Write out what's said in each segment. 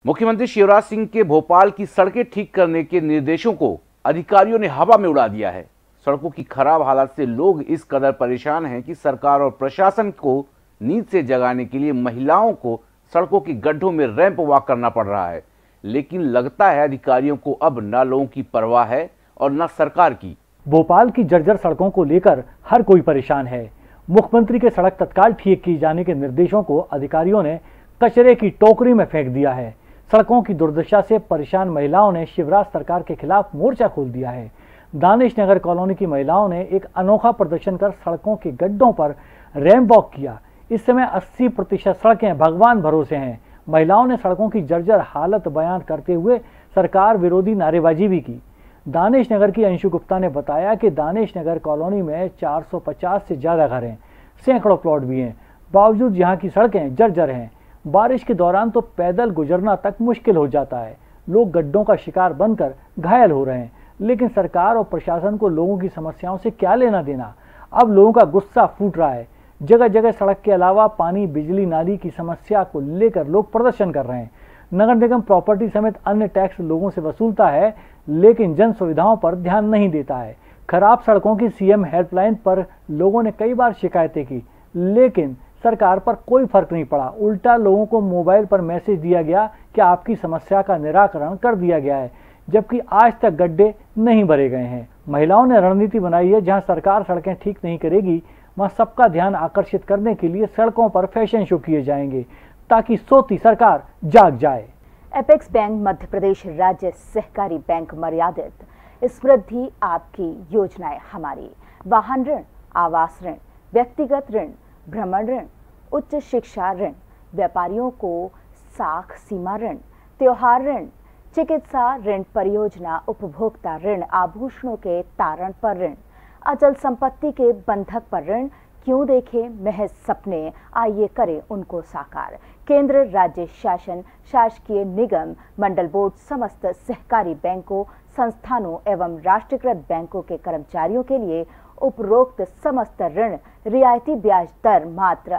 मुख्यमंत्री शिवराज सिंह के भोपाल की सड़कें ठीक करने के निर्देशों को अधिकारियों ने हवा में उड़ा दिया है। सड़कों की खराब हालत से लोग इस कदर परेशान हैं कि सरकार और प्रशासन को नींद से जगाने के लिए महिलाओं को सड़कों के गड्ढों में रैंप वॉक करना पड़ रहा है। लेकिन लगता है अधिकारियों को अब न लोगों की परवाह है और न सरकार की। भोपाल की जर्जर सड़कों को लेकर हर कोई परेशान है। मुख्यमंत्री के सड़क तत्काल ठीक किए जाने के निर्देशों को अधिकारियों ने कचरे की टोकरी में फेंक दिया है। सड़कों की दुर्दशा से परेशान महिलाओं ने शिवराज सरकार के खिलाफ मोर्चा खोल दिया है। दानिश नगर कॉलोनी की महिलाओं ने एक अनोखा प्रदर्शन कर सड़कों के गड्ढों पर रैंप वॉक किया। इस समय 80% सड़कें भगवान भरोसे हैं। महिलाओं ने सड़कों की जर्जर हालत बयान करते हुए सरकार विरोधी नारेबाजी भी की। दानिश नगर की अंशु गुप्ता ने बताया कि दानिश नगर कॉलोनी में 450 से ज्यादा घर हैं, सैकड़ों प्लॉट भी हैं। बावजूद यहाँ की सड़कें जर्जर हैं। बारिश के दौरान तो पैदल गुजरना तक मुश्किल हो जाता है। लोग गड्ढों का शिकार बनकर घायल हो रहे हैं। लेकिन सरकार और प्रशासन को लोगों की समस्याओं से क्या लेना देना। अब लोगों का गुस्सा फूट रहा है। जगह जगह सड़क के अलावा पानी, बिजली, नाली की समस्या को लेकर लोग प्रदर्शन कर रहे हैं। नगर निगम प्रॉपर्टी समेत अन्य टैक्स लोगों से वसूलता है, लेकिन जन सुविधाओं पर ध्यान नहीं देता है। खराब सड़कों की सीएम हेल्पलाइन पर लोगों ने कई बार शिकायतें की, लेकिन सरकार पर कोई फर्क नहीं पड़ा। उल्टा लोगों को मोबाइल पर मैसेज दिया गया कि आपकी समस्या का निराकरण कर दिया गया है, जबकि आज तक गड्ढे नहीं भरे गए हैं। महिलाओं ने रणनीति बनाई है, जहां सरकार सड़कें ठीक नहीं करेगी वहां सबका ध्यान आकर्षित करने के लिए सड़कों पर फैशन शो किए जाएंगे, ताकि सोती सरकार जाग जाए। एपेक्स बैंक मध्य प्रदेश राज्य सहकारी बैंक मर्यादित समृद्धि आपकी योजनाएं हमारी। वाहन ऋण, आवास ऋण, व्यक्तिगत ऋण, भ्रमण ऋण, उच्च शिक्षा ऋण, व्यापारियों को साख सीमा ऋण, त्योहार ऋण, चिकित्सा ऋण, परियोजना उपभोक्ता ऋण, आभूषणों के तारण पर ऋण, अचल संपत्ति के बंधक पर ऋण। क्यों देखें महज सपने, आइए करें उनको साकार। केंद्र, राज्य शासन, शासकीय निगम, मंडल बोर्ड, समस्त सहकारी बैंकों, संस्थानों एवं राष्ट्रीयकृत बैंकों के कर्मचारियों के लिए उपरोक्त समस्त ऋण रियायती ब्याज दर मात्र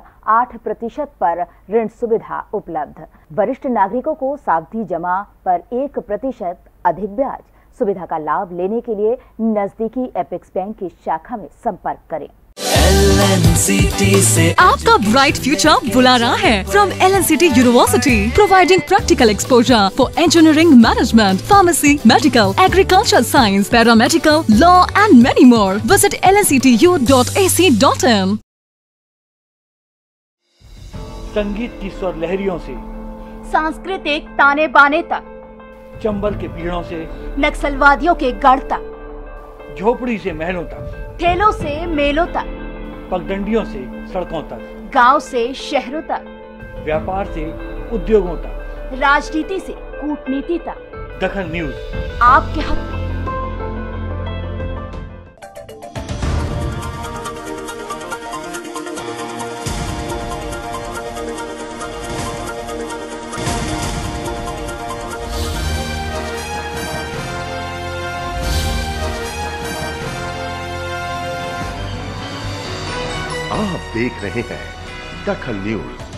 8% पर ऋण सुविधा उपलब्ध। वरिष्ठ नागरिकों को सावधि जमा पर 1% अधिक ब्याज। सुविधा का लाभ लेने के लिए नजदीकी एपेक्स बैंक की शाखा में संपर्क करें। LNCT से आपका ब्राइट फ्यूचर बुला रहा है। From LNCT University, providing practical exposure for engineering, management, pharmacy, medical, agriculture science, paramedical, law and many more. Visit lnctu.ac.in। संगीत की स्वर लहरियों से सांस्कृतिक ताने बाने तक, चंबल के पीड़ों से नक्सलवादियों के गढ़ तक, झोपड़ी से महलों तक, ठेलों से मेलों तक, पगडंडियों से सड़कों तक, गांव से शहरों तक, व्यापार से उद्योगों तक, राजनीति से कूटनीति तक, दखल न्यूज आपके हक में। आप देख रहे हैं दखल न्यूज।